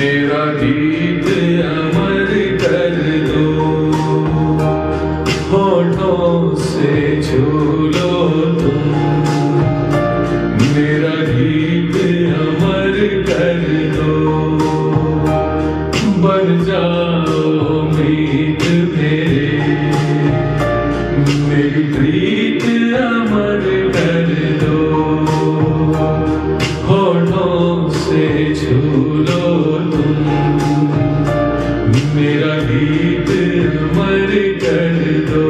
मेरा गीत अमर कर दो, होठों से छू लो तुम। मेरा गीत अमर कर दो, बन जाओ मीत मेरे। मेरी प्रीत अमर कर दो, होठों से छू लो तुम। मेरा गीत अमर कर दो।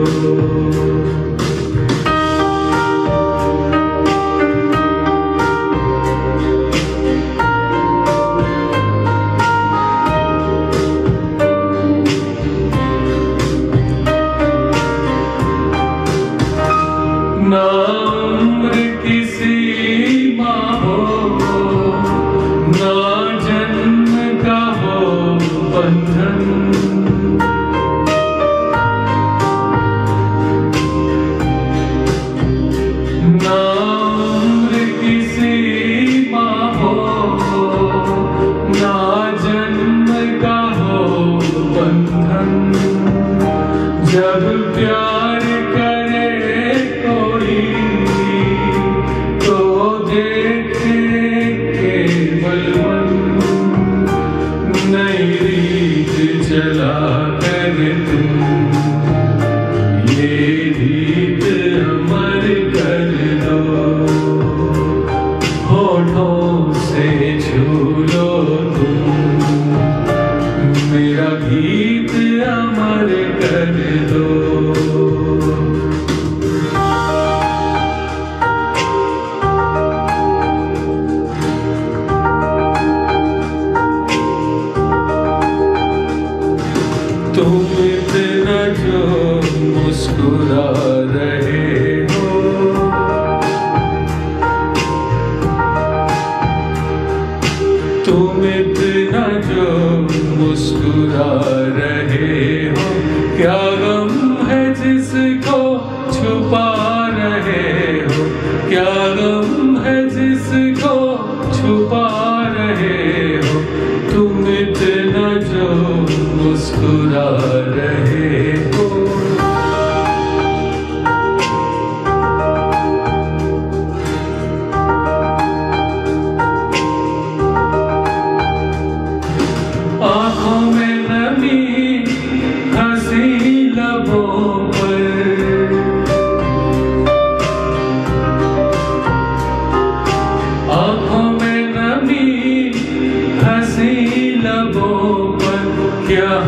ना उम्र की सीमा हो, ना जन्म का हो बंधन। ना उम्र की सीमा हो, ना जन्म का हो बंधन। जब प्यार करे कोई तो देखे केवल मन। नई रीत चला कर तुम, ये रीत अमर कर दो। होठों से छू लो तुम, मेरा गीत अमर कर दो। तुम इतना जो मुस्कुरा रहे हो, तुम इतना जो मुस्कुरा रहे हो। क्या गम है जिसको छुपा रहे हो, क्या गम है जिसको छुपा रहे हो। तुम इतना जो मुस्कुरा रहे हो। आँखों में नमी हंसी लबों पर, आँखों में नमी हंसी लबों पर। क्या